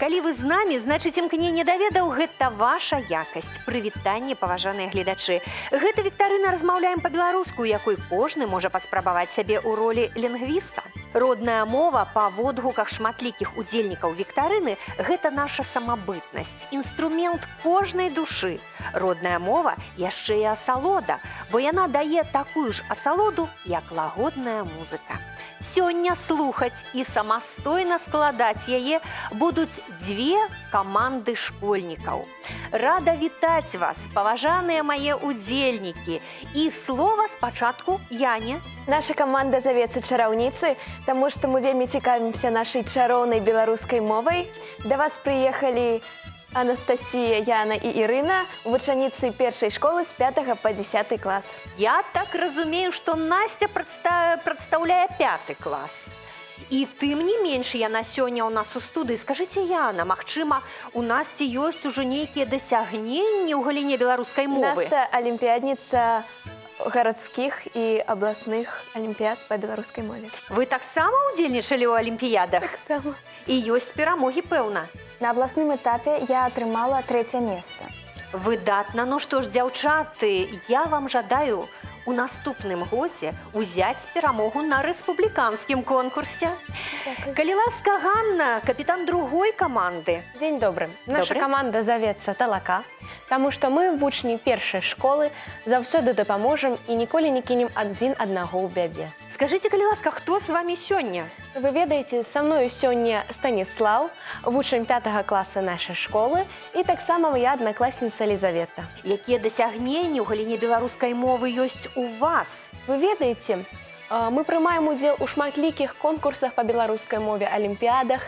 Калі вы з намі, значыць імкненне даведаў – гэта ваша якасць. Прывітанне, паважаныя гледачы. Гэта віктарына «Размаўляем па-беларуску», у якой кожны можа паспрабаваць сябе ў ролі лінгвіста. Родная мова па водгуках шматлікіх удзельнікаў віктарыны – гэта наша самабытнасць, інструмент кожнай душы. Родная мова яшчэ і асалода, бо яна дае такую ж асалоду, як лагодная музыка. Сёння слухаць і самастойна складаць яе будуць дзве каманды школьнікаў. Рада вітаць вас, паважаныя мае удзельнікі. І слова спачатку Яне. Наша каманда завецца «Чараўніцы», таму што мы вельмі цікавімся нашай чароўнай беларускай мовай. Да вас прыехалі Анастасія, Яна і Ірына, вучаніцы першай школы з 5 па 10 клас. Я так разумею, што Настя прадстаўляе 5 клас. І тым не менш яна сёння ў нас у студыі. Скажыце, Яна, магчыма, у Насці ёсць ужо нейкія дасягненні ў галіне беларускай мовы? Наста алімпіядніца гарадскіх і абласных алімпіяд па беларускай мове. Вы таксама ўдзельнічалі ў алімпіядах? Таксама. І ёсць перамогі, пэўна. На абласным этапе я атрымала 3е месца. Выдатна. Ну што ж, дзяўчаты, я вам жадаю у наступным годзе узяць перамогу на рэспубліканскім конкурсе. Калі ласка, Ганна, капітан другой каманды. Дзень добры. Наша каманда завецца «Талака», таму што мы, вучні першай школы, заўсёды дапаможам і ніколі не кінем адзін аднаго ў бядзе. Скажыце, калі ласка, хто з вамі сёння? Вы ведаеце, са мною сёння Станіслаў, вучань 5 класа нашай школы, і таксама моя аднакласніца Лізавета. Якія дасягненні ў галіне беларускай мовы ёсць у вас? Вы ведаеце, мы прымаем удзел у шматлікіх конкурсах па беларускай мове, алімпіядах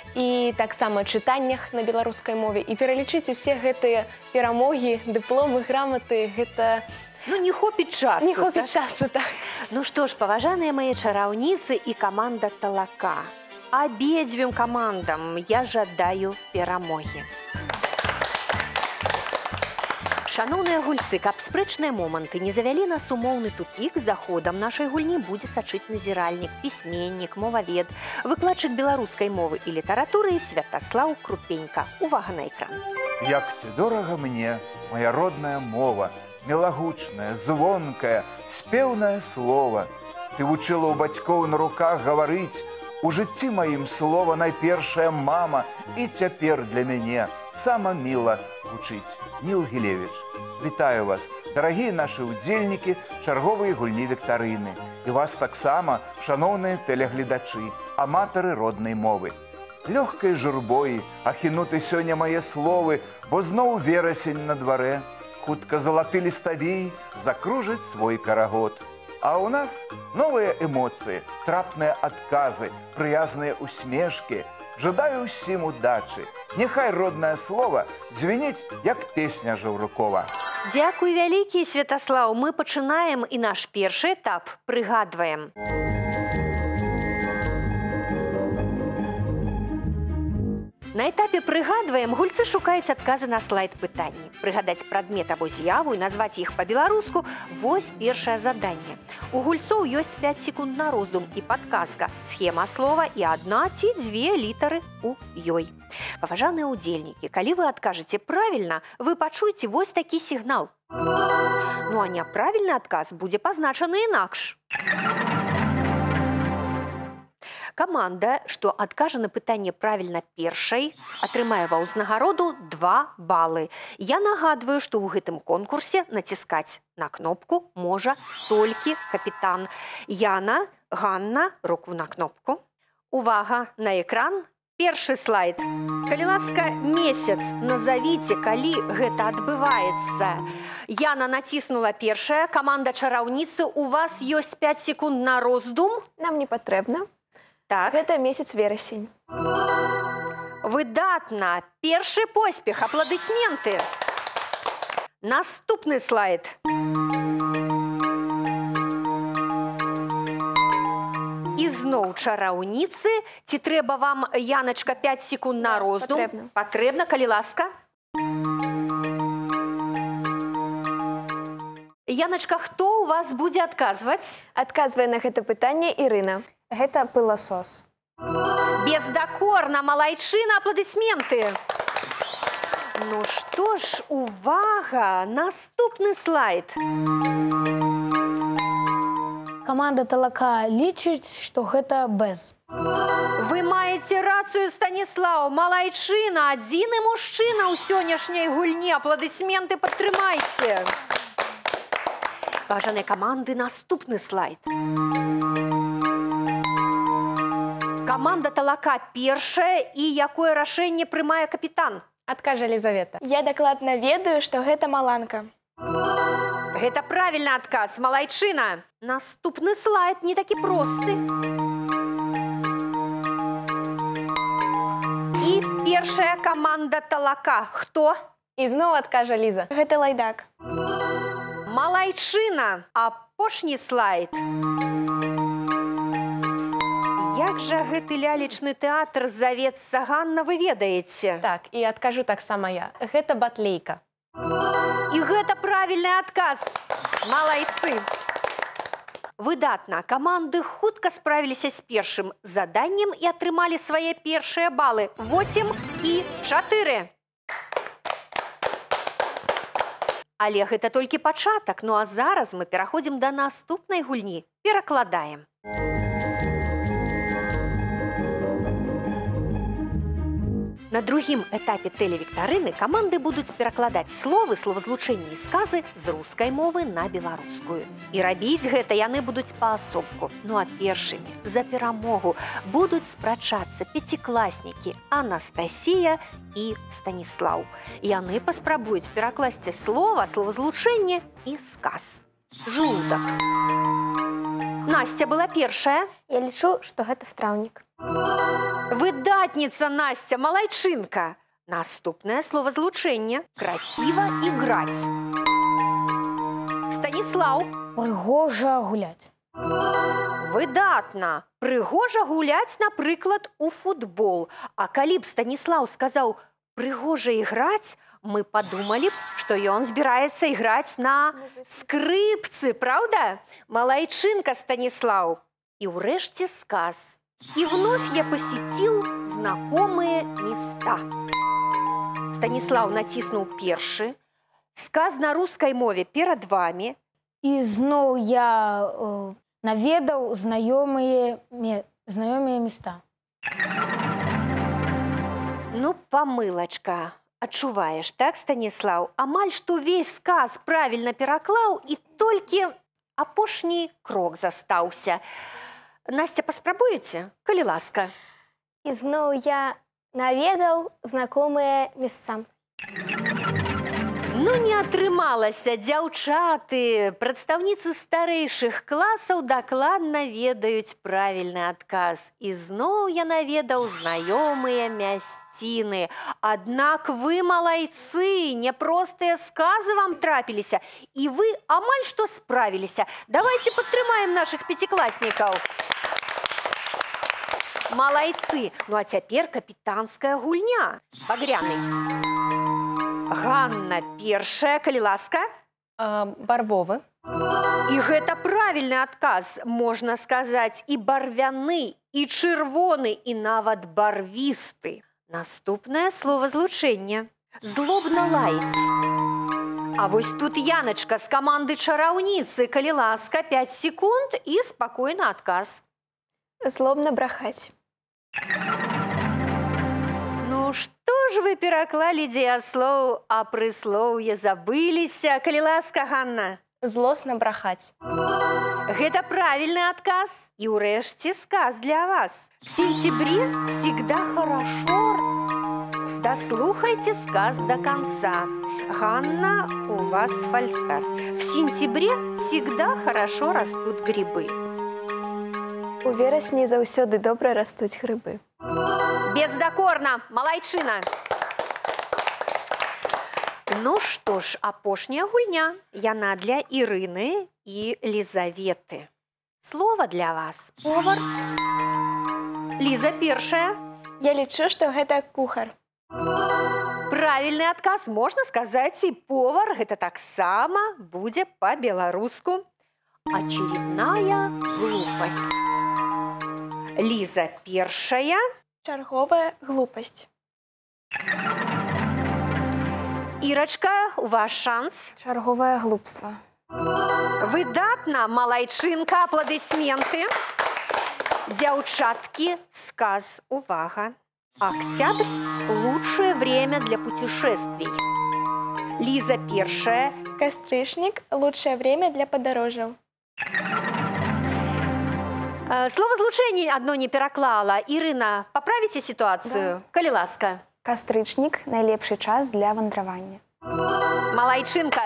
і таксама чытаннях на беларускай мове. І пералічыць усе гэтыя перамогі, дыпломы, граматы, гэта... Ну, не хопіць часу. Не хопіць часу, так. Ну што ж, паважаныя мае чараўніцы і каманда «Талака». Абедзвюм камандам я жадаю перамогі. Шаноўныя гульцы, каб спрэчныя моманты не завялі нас умоўны тупік, за ходам нашай гульні будзе сачыць назіральнік, пісьменнік, мовавед, выкладчык беларускай мовы і літаратуры Святаслаў Крупенька. Увага на экран. Як ты дорага мне, моя родная мова, мілагучная, звонкая, спеўнае слова. Ты вучыла ў бацькоў на руках гаварыць, у жыцці маім слова найпершая мама, і цяпер для мяне сама міла вучыць. Ніл Гілевіч, вітаю вас, дарагія нашы ўдзельнікі чарговай гульні віктарыны. І вас таксама, шаноўныя тэлегледачы, аматары роднай мовы. Лёгкай журбой ахінуты сёння мае словы, бо зноў верасень на дварэ. Хутка залаты ліставей закружыць свой карагод. А ў нас новыя эмоцыі, трапныя адказы, прыязныя усмешкі. Жадаю ўсім удачы. Няхай роднае слова дзвініць, як песня Жаўрукова. Дзякуй вялікі, Святаслаў. Мы пачынаем і наш першы этап прыгадваем. На этапе «Прыгадваем» гульцы шукаюць адказы на слайд-пытанні. Прыгадаць прадмет або з'яву і назваць іх па-беларуску – вось першае заданне. У гульцоў ёсць 5 секунд на роздум і падказка, схема слова і 1 ці 2 літары ў ёй. Паважаныя ўдзельнікі, калі вы адкажаце правільна, вы пачуеце вось такі сігнал. Ну а няправільны адказ будзе пазначаны інакш. Каманда, што адкажа на пытанне правільна першай, атрымае ва ўзнагароду 2 балы. Я нагадваю, што ў гэтым конкурсе націскаць на кнопку можа толькі капітан. Яна, Ганна, руку на кнопку. Увага на экран. Першы слайд. Калі ласка, месяц назавіце, калі гэта адбываецца. Яна націснула першая. Каманда чараўніцы, у вас ёсць 5 секунд на роздум. Нам не патрэбна. Так. Гэта месяц верасень. Выдатна. Першы поспех. Апладысменты. Наступны слайд. І зноў чараўніцы. Ці трэба вам, Яначка, 5 секунд на роздум? Патрэбна. Патрэбна, калі ласка. Яначка, хто у вас будзе адказваць? Адказвае на гэта пытанне Ірына. Гэта пыласос. Бездакорна, малайчына, аплодисменты. Ну што ж, увага, наступны слайд. Каманда Талака лічыць, што гэта без. Вы маеце рацыю, Станіслаў. Малайчына, адзіны мужчына ў сённяшняй гульні. Аплодысменты падтрымайце. Паважаныя каманды, наступны слайд. Каманда Талака першая, і якое рашэнне прымае капітан? Адкажа Елизавета. Я дакладна ведаю, што гэта маланка. Гэта правільны адказ. Малайчына. Наступны слайд не такі просты. І першая каманда Талака. Хто? І зноў адкажа Ліза. Гэта лайдак. Малайчына. Апошні слайд. Як жа гэты лялечны тэатр завецца, Ганна, вы ведаеце? Так, і адкажу таксама я. Гэта батлейка. І гэта правільны адказ. Малайцы. Выдатна. Каманды хутка справіліся з першым заданнем і атрымалі свае першыя балы. 8 і 4. Але гэта толькі пачатак. Ну а зараз мы пераходзім да наступнай гульні. Перакладаем. На другім этапе тэлевіктарыны каманды будуць перакладаць словы, словазлучэнні і сказы з рускай мовы на беларускую. І рабіць гэта яны будуць паасобку. Ну а першымі за перамогу будуць спрачацца пяцікласнікі Анастасія і Станіслаў. Яны паспрабуюць перакласці слова, словазлучэнне і сказ. Жолудак. Настя была першая. Я лічу, што гэта страўнік. Выдатніца, Настя, малайчынка. Наступнае словазлучэнне. Красіва іграць. Станіслаў. Прыгожа гуляць. Выдатна. Прыгожа гуляць, напрыклад, у футбол. А калі б Станіслаў сказаў «прыгожа іграць», мы падумалі б, што ён збіраецца іграць на скрыпцы, праўда? Малайчынка, Станіслаў. И урэшце сказ. И вновь я посетил знакомые места. Станіслаў націснуў першы. Сказ на рускай мове перад вами. І зноў я наведаў знаёмыя места. Ну, памылачка. Адчуваеш, так, Станіслаў? Амаль што ўвесь сказ правільна пераклаў, і толькі апошні крок застаўся. Настя, паспрабуеце? Калі ласка. І зноў я наведаў знакомыя месца. Ну, не атрымалася, дзяўчаты. Прадстаўніцы старэйшых класаў дакладна ведаюць правільны адказ. І зноў я наведаў знаёмыя мясціны. Аднак вы, малайцы, няпростыя сказы вам трапіліся. І вы амаль што справіліся. Давайте падтрымаем нашых пяцікласнікаў. Малайцы. Ну, а цяпер капітанская гульня. Багряный. Ганна першая, калі ласка. Барвовы. І гэта правільны адказ. Можна сказаць і барвяны, і чырвоны, і нават барвісты. Наступнае словазлучэнне. Злобна лаяць. А вось тут Яначка з каманды чараўніцы. Калі ласка, 5 секунд і спакойны адказ. Злобна брахаць. Ну, што ж вы пераклалі дзеяслоў, а прыслоўе забыліся? Калі ласка, Ганна. Злосна брахаць. Гэта правільны адказ. І ўрэшце сказ для вас. В сентябре всегда хорошо. Дослухайте сказ до конца. Ганна, у вас фальстарт. В сентябре всегда хорошо растут грибы. У верасні заўсёды добра растуць грыбы. Бездакорна, малайчына. Ну што ж, апошняя гульня. Яна для Ірыны і Лізаветы. Слова для вас. Повар. Ліза першая. Я лічу, што гэта кухар. Правільны адказ, можна сказаць, і повар. Гэта таксама будзе па-беларуску. Очередная глупасць. Ліза першая. Чарговая глупость. Ірачка, у вас шанс. Чарговае глупства. Выдатна, малайчынка, апладысменты. Дзяўчаткі, сказ, увага. Октябрь – лучшее время для путешествий. Лиза першая. Кастрычнік – лучшее время для падарожжаў. Слово «злучэнне» одно не пераклала. Ірына, поправите ситуацию? Калі ласка. Кастрычнік – найлепшы час для вандравання. Малайчынка.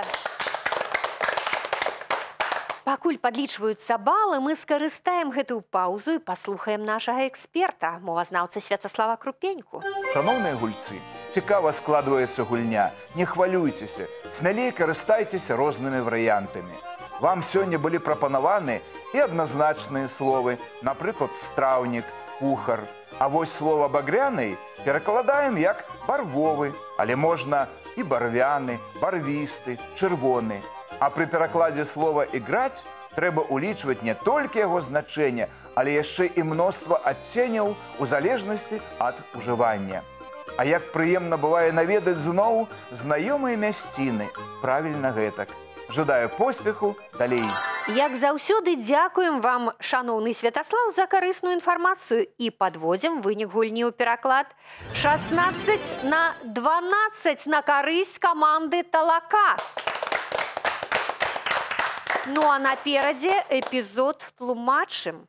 Пакуль падлічваюцца балы, мы скарыстаем гэтую паузу і паслухаем нашага эксперта, мовазнаўца Святаслава Крупеньку. Шановныя гульцы, цікава складваецца гульня. Не хвалюйцеся, смялей карыстайцеся рознымі варыянтамі. Вам сёння былі прапанаваны і адназначныя словы, напрыклад, страўнік, кухар. А вось слова «багряны» перакладаем як «барвовы», але можна і барвяны, барвісты, чырвоны. А пры перакладзе слова «іграць» трэба ўлічваць не толькі яго значэнне, але яшчэ і мноства адценняў у залежнасці ад ужывання. А як прыемна бывае наведаць зноў знаёмыя мясціны. Правільна гэтак. Жадаю поспеху, далей. Як заўсёды, дзякуем вам, шаноўны Святаслав, за карысную інфармацыю і падводзім вынік гульні ў пераклад. 16-12 на карысць каманды «Талака». Ну а наперадзе эпізод тлумачым.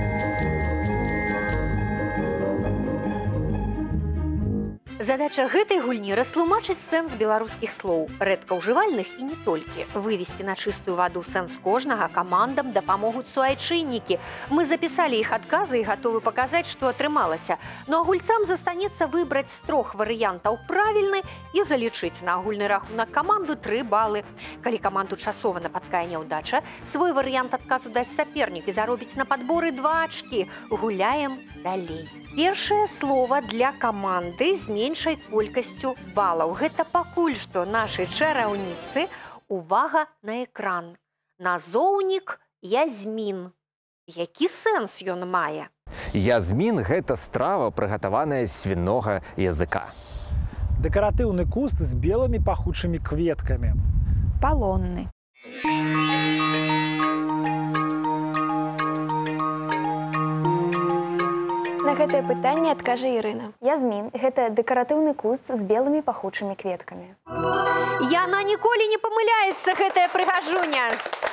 Задача гэтай гульні растлумачыць сэнс беларускіх слоў, рэдка ўжывальных і не толькі. Вывесці на чыстую ваду сэнс кожнага камандам дапамогуць суайчыннікі. Мы запісалі іх адказы і гатовы паказаць, што атрымалася. Ну а гульцам застанецца выбраць з 3 варыянтаў правільны і залічыць на агульны рахунак каманду 3 балы. Калі каманду часова напаткае няўдача, свой варыянт адказу дасць сапернік і заробіць на падборы 2 ачкі. Гуляем далей. Першае слово для каманды з меншай колькасцю балаў. Гэта пакуль што нашай чараўніцы. Увага на экран. Назоўнік язмін. Які сэнс ён мае? Язмін – гэта страва, прыгатаваная з свінога языка. Дэкаратыўны куст з белымі пахучымі кветкамі. Палонны. На гэтае пытанне адкажа Ірына. Язмін – гэта дэкаратыўны куст з белымі пахучымі кветкамі. Яна ніколі не памыляецца, гэтая прыгажуня.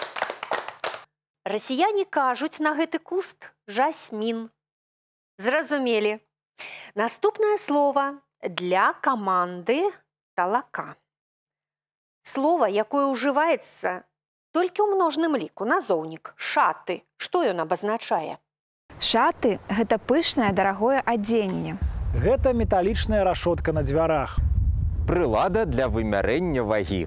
Расіяне кажуць на гэты куст жасмін. Зразумелі. Наступнае слово для каманды «Талака». Слово, якое ўжываецца толькі ў множным ліку, назоўнік «шаты». Што ён абазначае? Шаты – гэта пышнае, дарагое адзенне. Гэта металічная рашотка на дзвярах. Прылада для вымярэння вагі.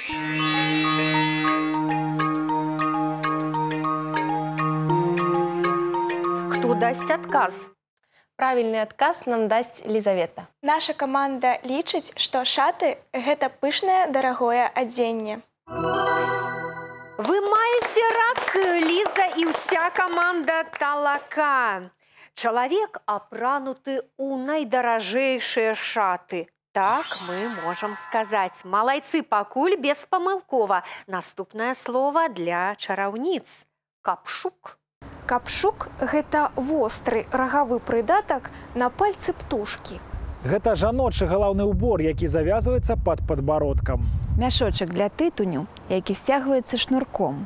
Хто дасць адказ? Правільны адказ нам дасць Лізавета. Наша каманда лічыць, што шаты – гэта пышнае, дарагое адзенне. Вы маеце рацыю, Ліза і ўся каманда «Талака». Чалавек апрануты ў найдаражэйшыя шаты. Так мы можам сказаць. Малайцы, пакуль беспамылкова. Наступнае слово для чараўніц. Капшук. Капшук – гэта востры рагавы прыдатак на пальцы птушкі. Гэта жаночы галаўны ўбор, які завязваецца пад падбародкам. Мяшочак для тытуню, які сцягваецца шнурком.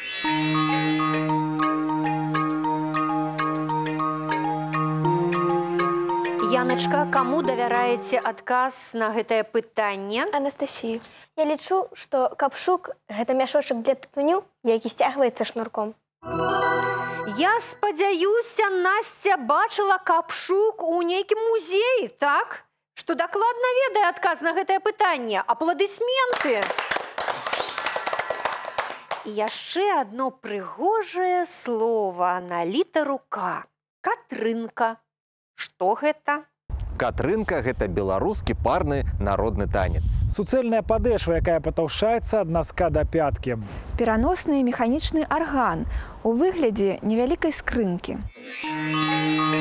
Яначка, каму давяраеце адказ на гэтае пытанне? Анастасія. Я лічу, што капшук – гэта мяшочак для тытуню, які сцягваецца шнурком. Я спадзяюся, Насця бачыла капшук у нейкім музеі, так? Што дакладна ведае адказ на гэтае пытанне. Апладысменты! І яшчэ адно прыгожае слово на літару «К». Катрынка. Што гэта? Катрынка – гэта беларускі парны народны танец. Суцэльная падэшва, якая патаўшчаецца ад наска да пяткі. Пераносны механічны арган у выглядзе невялікай скрынкі.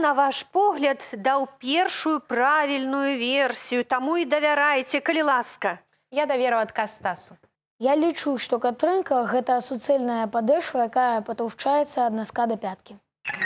на ваш погляд, даў першую правільную версію, таму і давярайце, калі ласка. Я даверу адказ Стасу. Я лічу, што Катрынка – гэта суцэльная падэшва, якая патаўшчаецца ад наска да пяткі.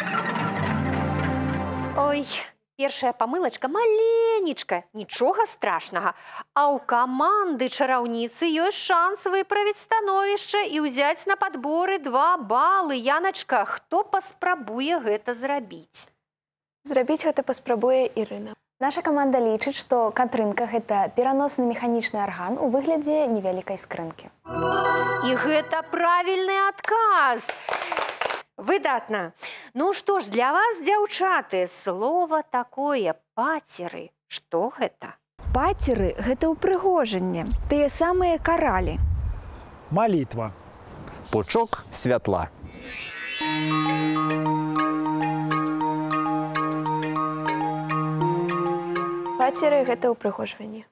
Ой, першая памылачка маленечка, нічога страшнага. А ў каманды чараўніцы ёсць шанс выправіць становішча і ўзяць на падборы 2 балы. Яначка, хто паспрабуе гэта зрабіць? Зрабіць гэта паспрабуе Ірына. Наша каманда лічыць, што Катрынка – гэта пераносны механічны арган у выглядзе невялікай скрынкі. І гэта правільны адказ. Выдатна. Ну што ж, для вас, дзяўчаты, слова такое пацеры. Што гэта? Пацеры – гэта ўпрыгожанне, тыя самыя каралі. Малітва. Пучок святла. Пацеры – гэта ўпрыгожванне.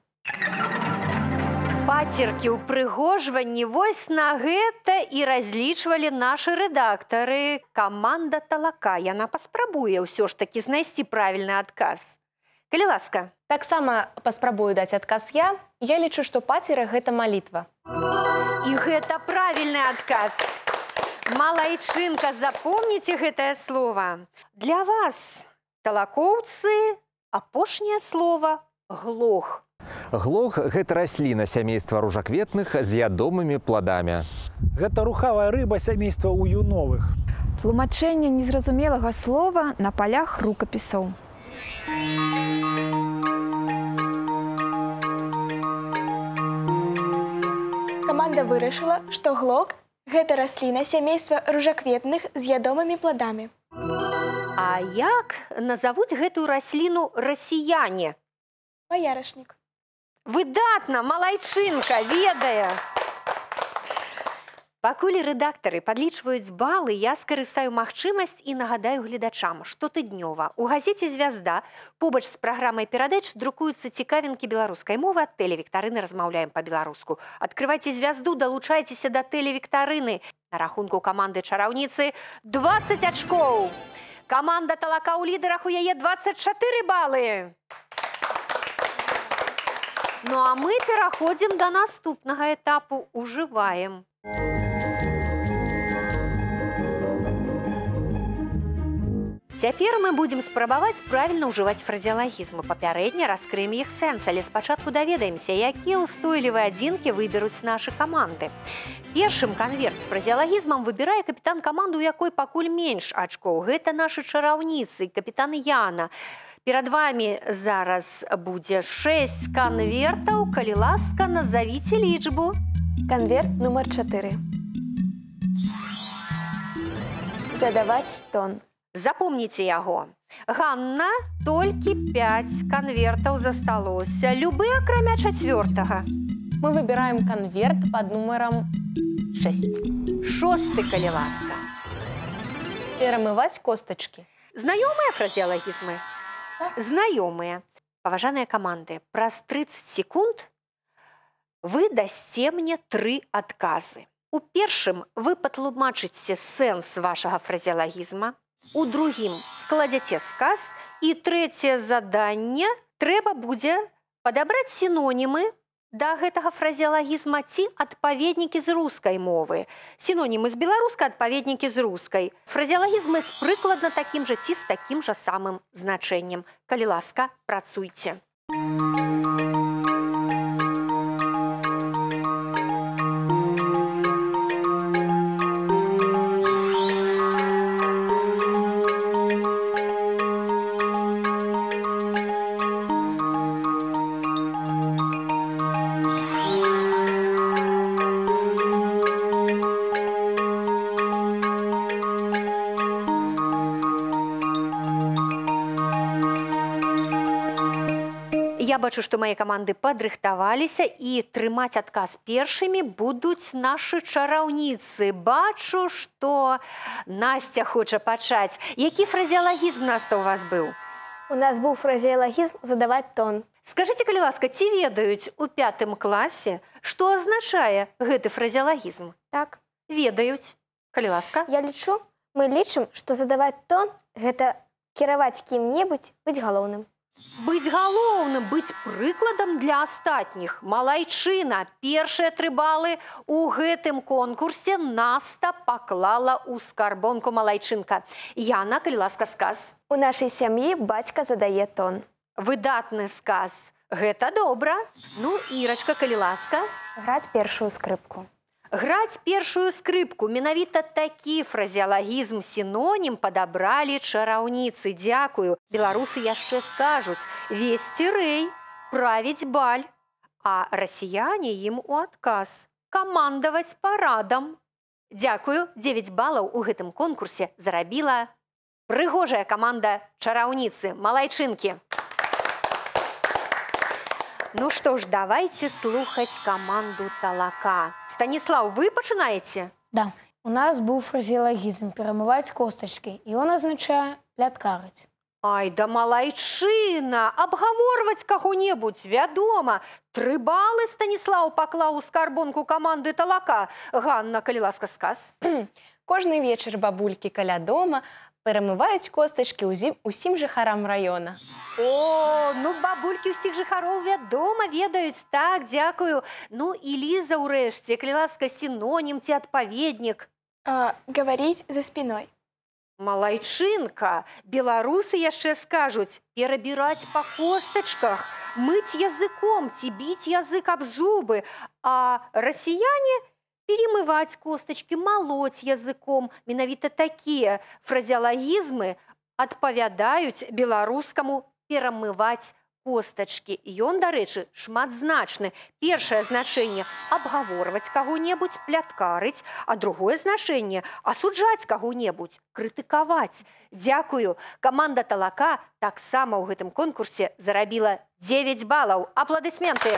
Пацеркі ўпрыгожванні, вось на гэта і разлічвалі нашы рэдактары. Каманда Талака, яна паспрабуе ўсё ж такі знайсці правільны адказ. Калі ласка. Таксама паспрабую даць адказ я. Я лічу, што пацеры – гэта малітва. І гэта правільны адказ. Малайчынка, запомніце гэтае слова. Для вас, талакоўцы, апошняе слова глох. Глох – гэта расліна сямейства ружакветных з ядомымі пладамі. Гэта рухавая рыба сямейства уюновых. Тлумачэнне незразумелага слова на палях рукапісаў. Каманда вырашыла, што глок – гэта расліна сямейства ружакветных з ядомымі пладамі. А як назавуць гэтую расліну расіяне? Баярашнік. Выдатна, малайчынка, ведае. Пакуль рэдактары падлічваюць балы, я скарыстаю магчымасць і нагадаю гледачам, штотыднёва у газеце «Звязда» побач з праграмай перадач друкуюцца цікавінкі беларускай мовы ад тэлевіктарыны «Размаўляем па-беларуску». Адкрывайце «Звязду», далучайцеся да тэлевіктарыны. На рахунку каманды чараўніцы 20 ачкоў. Каманда Талака ў лідарах, у яе 24 балы. Ну а мы пераходзім да наступнага этапу, ужываем. Цяпер мы будзем спрабаваць правільна ўжываць фразеалагізмы. Папярэдне раскрыем іх сэнс, але спачатку даведаемся, якія ўстойлівыя адзінкі выберуць нашы каманды. Першым канверт з фразеалагізмам выбірае капітан каманды, у якой пакуль менш ачкоў. Гэта нашы чараўніцы, капітан Яна. Перад вами зараз будзе 6 канвертаў. Калі ласка, назавіце лічбу. Канверт нумар 4. Задаваць тон. Запомніце яго. Ганна, толькі 5 канвертаў засталося. Любы, акрамя 4-га. Мы выбираем конверт под номером 6. 6-й, калі ласка. Перамываць костачкі. Знаёмыя фразеалагізмы? Знаёмыя. Паважаныя каманды, праз 30 секунд вы дасце мне 3 адказы. У першым вы патлумачыце сэнс вашага фразеалагізма, у другім складзяце сказ, і трэцяе заданне трэба будзе падабраць сінонімы да гэтага фразеалагізма ці адпаведнікі з рускай мовы. Сінонімы з беларускай, адпаведнікі з рускай. Фразеалагізмы з прыкладна такім жа ці з такім жа самым значэннем. Калі ласка, працуйце. Я бачу, што мае каманды падрыхтаваліся, і трымаць адказ першымі будуць нашы чараўніцы. Бачу, што Настя хоча пачаць. Які фразеалагізм, Наста, у вас быў? У нас быў фразеалагізм задаваць тон. Скажыце, калі ласка, ці ведаюць у 5 класе, што азначае гэты фразеалагізм? Так. Ведаюць. Калі ласка. Я лічу, мы лічым, што задаваць тон – гэта Кіраваць кім-небудзь, быць галоўным. Быць галоўным, быць прыкладам для астатніх. Малайчына, першыя 3 балы у гэтым конкурсе Наста паклала ў скарбонку малайчынка. Яна, калі ласка, сказ. У нашай сям'і бацька задае тон. Выдатны сказ. Гэта добра. Ну, Ірачка, калі ласка. Граць першую скрыпку. Граць першую скрыпку. Менавіта такі фразеалагізм, сінонім падабралі чараўніцы. Дзякую. Беларусы яшчэ скажуць: весці рэй, правіць баль. А расіяне ім у адказ: камандаваць парадам. Дзякую. 9 балаў у гэтым конкурсе зарабіла прыгожая каманда чараўніцы, малайчынкі. Ну что ж, давайте слухать команду Талака. Станислав, вы пачынаеце? Да. У нас быў фразеалагізм «перамываць костачкі», і он азначае «пляткарыць». Ай, да малайчына, абгаворваць каго-небудзь, вядома. 3 балы Станислав паклаў у скарбонку каманды Талака. Ганна, калі ласка, сказ. Кожны вечар бабулькі каля дома перамываюць костачкі усім жыхарам раёна. О, ну бабулькі ўсіх жыхароў вядома ведаюць. Так, дзякую. Ну і Ліза ўрэшце, калі ласка, сінонім ці адпаведнік. Гаварыць за спиной. Малайчынка, беларусы яшчэ скажуць: перабіраць па костачках, мыць языком ці біць язык аб зубы, а расіяне перемываць костачкі, малоць языком. Менавіта такія фразеалагізмы адпавядаюць беларускаму перамываць костачкі. Ён, дарэчы, шматзначны. Першае значэнне – абгаворваць каго-небудзь, пляткарыць, а другое значэнне – асуджаць каго-небудзь, крытыкаваць. Дзякую. Каманда Талака таксама ў гэтым конкурсе зарабіла 9 балаў. Апладысменты.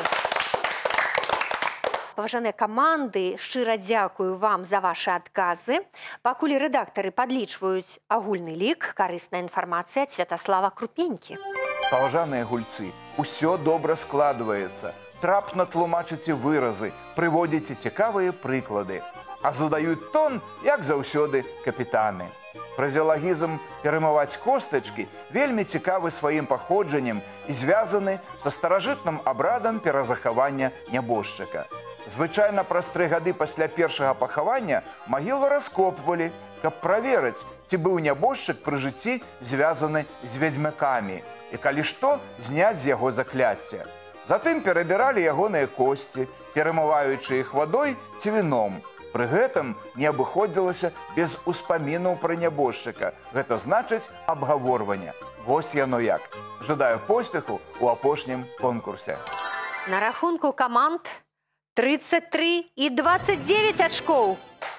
Паважаныя каманды, шчыра дзякую вам за вашы адказы. Пакуль рэдактары падлічваюць агульны лік, карысная інфармацыя ад Святаслава Крупенькі. Паважаныя гульцы, усё добра складваецца. Трапна тлумачыце выразы, прыводзіце цікавыя прыклады. А задаюць тон, як заўсёды, капітаны. Фразеалагізм «перамываць костачкі» вельмі цікавы сваім паходжаннем і звязаны са старажытным абрадам перазахавання нябожчыка. Звычайна праз 3 гады пасля першага пахавання магілу раскопвалі, каб праверыць, ці быў нябожчык пры жыцці звязаны з ведьмакамі, і калі што, зняць з яго закляцце. Затым перабіралі ягоныя косці, перамываючы іх вадой ці віном. Пры гэтым не абыходзілася без успамінаў пра нябожчыка. Гэта значыць абгаворванне. Вось яно як. Жадаю поспеху ў апошнім конкурсе. На рахунку каманд 33 і 29 ачкоў.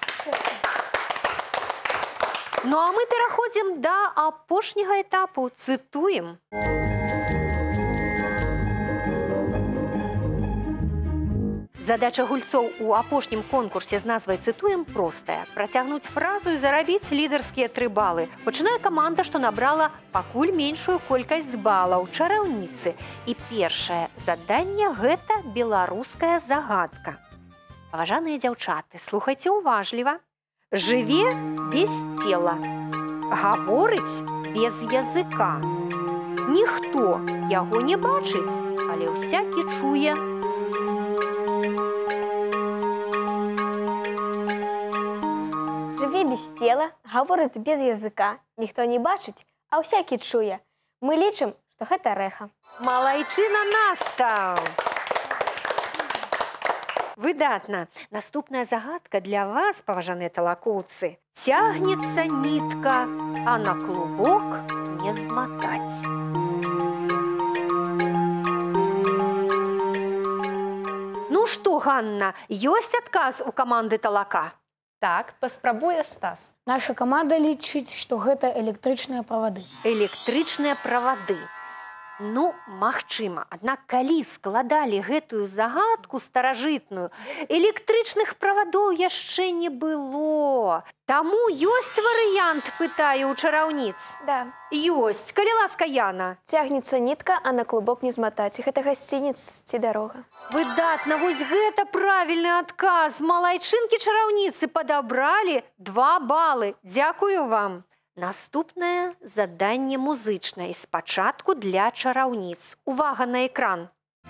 Ну а мы пераходзім да апошняга этапу. Цытуем. Задача гульцоў у апошнім конкурсе з назвай «Цытуем» простая. Працягнуць фразу і зарабіць лідарскія 3 балы. Пачынае каманда, што набрала пакуль меншую колькасць балаў – чараўніцы. І першае заданне – гэта беларуская загадка. Паважаныя дзяўчаты, слухайце уважліва. Жыве без цела, гаворыць без языка. Ніхто яго не бачыць, але ўсякі чуе. Жыве без цела, гаворыць без языка. Ніхто не бачыць, а ўсякі чуе. Мы лічым, што гэта рэха. Малайчына Наста! Выдатна. Наступная загадка для вас, паважаныя талакоўцы. Цягнецца нітка, а на клубок не зматаць. Ну што, Ганна, ёсць адказ у каманды Талака? Так, паспрабуе Стас. Наша каманда лічыць, што гэта электрычныя правады. Электрычныя правады. Ну, магчыма. Аднак, калі складалі гэтую загадку старажытную, электрычных правадоў яшчэ не было. Таму ёсць варыянт, пытаю ў чараўніц? Да. Ёсць. Калі ласка, Яна. Цягнецца нітка, а на клубок не зматаць. Гэта гасцінец ці дарога. Выдатна, вось гэта правільны адказ. Малайчынкі-чараўніцы падабралі 2 балы. Дзякую вам. Наступнае заданне музычнае спачатку для чараўніц. Увага на экран.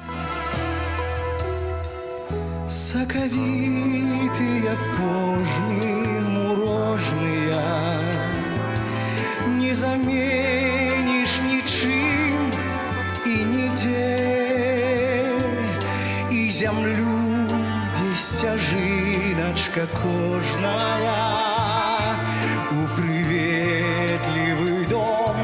Соковитые пожни мурожные не заменишь ничем и нигде, и землю стяжиночка кожная у приветливый дом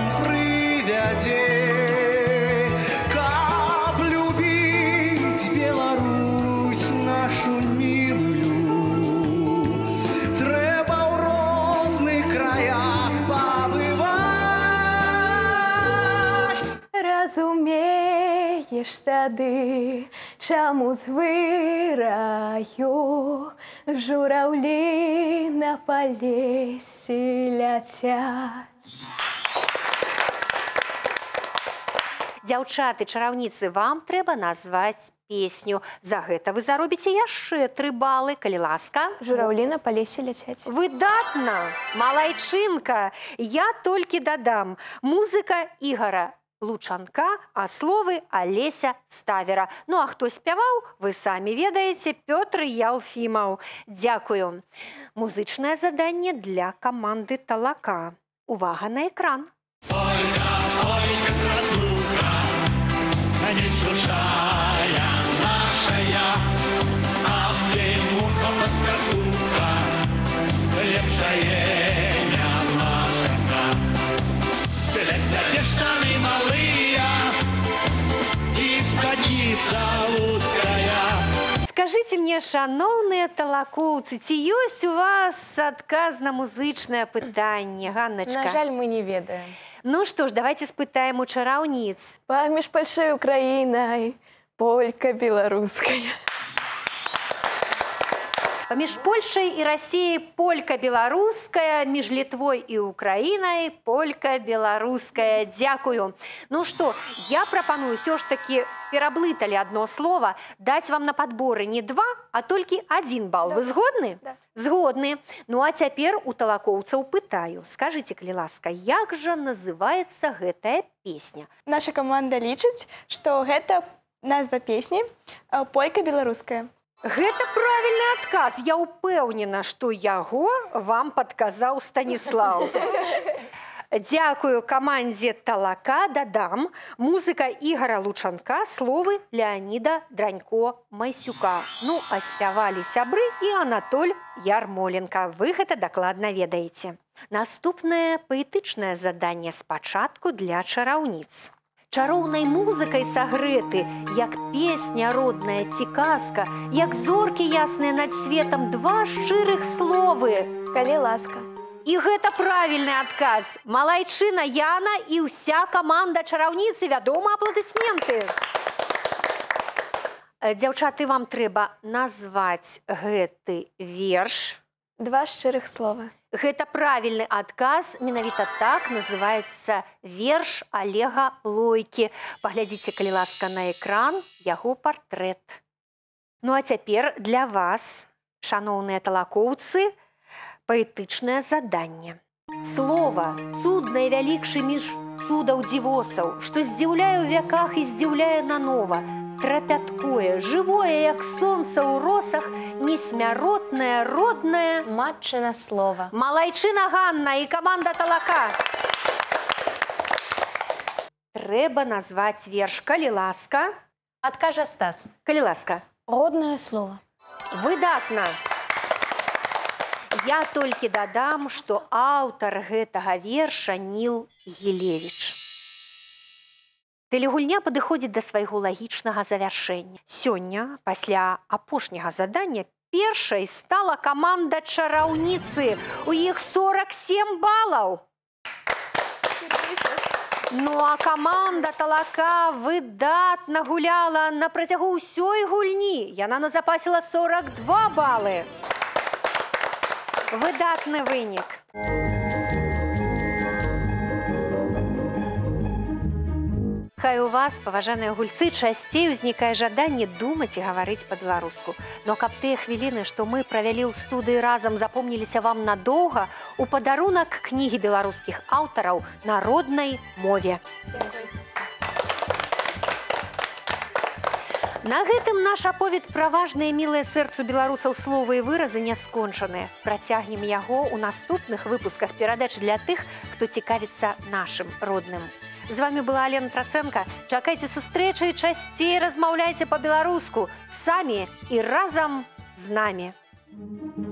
приведе. Как любить Беларусь нашу милую, треба в разных краях побывать. Разумеешь тады, чаму звыраю журавли на полесе летят. Дзяўчаты, чараўніцы, вам трэба назваць песню. За гэта вы заробіце яшчэ 3 балы, калі ласка. Журавли на полесе летять. Выдатна! Малайчынка! Я толькі дадам. Музыка Ігора Лучанка, а словы Алеся Ставера. Ну, а хто спяваў, вы самі ведаеце, Пётр Ялфімаў. Дзякую. Музычнае заданне для каманды Талака. Увага на экран. Олечка, красотка, не чужая нашая, а ты муха поскакуха, лепшая не нашая. Глядя штаны малые и спадница узкая. Скажите мне, шановные талакоўцы, ці ёсць у вас адказ на музычнае пытанне, Ганначка? На жаль, мы не ведаем. Ну что ж, давайте спытаем у чараўніц. Паміж Польшай і Украінай полька беларуская. Паміж Польшай і Расіяй полька беларуская, між Літвой і Украінай полька беларуская. Дзякую. Ну што, я прапаную ўсё ж такі пераблыталі одно слово, даць вам на падборы не 2, а толькі 1 бал. Вы згодны? Да. Згодны. Ну а цяпер у талакоўцаў пытаю. Скажыце, калі ласка, як жа называецца гэтая песня? Наша каманда лічыць, што гэта назва песні «Полька беларуская». Гэта правільны адказ. Я ўпэўнена, што яго вам падказаў Станіслаў. Дзякую камандзе Талака. Дадам. Музыка Ігора Лучанка, словы Леаніда Дранько-Майсюка. Ну, а спявалі сябры і Анатоль Ярмоленко. Вы гэта дакладна ведаеце. Наступнае паэтычнае заданне спачатку для чараўніц. Чароўнай музыкай сагрэты, як песня родная ці казка, як зоркі ясныя над светам, 2 шчырых словы. Калі ласка. І гэта правільны адказ. Малайчына Яна і ўся каманда чараўніцы, вядома, апладысменты. Дзяўчаты, вам трэба назваць гэты верш. 2 шчырых слова. Гэта правільны адказ, менавіта так называецца верш Олега Лойкі. Паглядзіце, калі ласка, на экран яго партрэт. Ну а цяпер для вас, шаноўныя талакоўцы, паэтычнае заданне. Слова цуднае вялікшы між цудаў дзівосаў, што здзіўляе ў вяках і здзіўляе нанова. Трапяткое, жывое, як сонца ў росах, несмяротнае, роднае. Матчына слова. Малайчына Ганна і каманда Талака. Трэба назваць верш, калі ласка. Адкажа Стас. Калі ласка. Родное слово. Выдатна. Я толькі дадам, што аўтар гэтага верша Ніл Гілевіч. Тэлегульня падыходзіць да свайго лагічнага завяршэння. Сёння, пасля апошняга задання, першай стала каманда чараўніцы. У іх 47 балаў. Ну а каманда Талака выдатна гуляла на працягу ўсёй гульні. Яна назапасіла 42 балы. Выдатны вынік. Хай у вас, паважаныя гульцы, часцей узнікае жаданне думаць і гаварыць па-беларуску. Но каб тыя хвіліны, што мы правялі ў студыі разам, запомніліся вам надоўга, у падарунак кнігі беларускіх аўтараў на роднай мове. На гэтым наш аповед пра важныя мілыя сэрцу беларусаў словы і выразы не скончаныя. Працягнем яго ў наступных выпусках перадач для тых, хто цікавіцца нашым родным. З вами была Алена Траценко. Чакайце сустрэчы і часцей размаўляйце па-беларуску самі і разам з намі.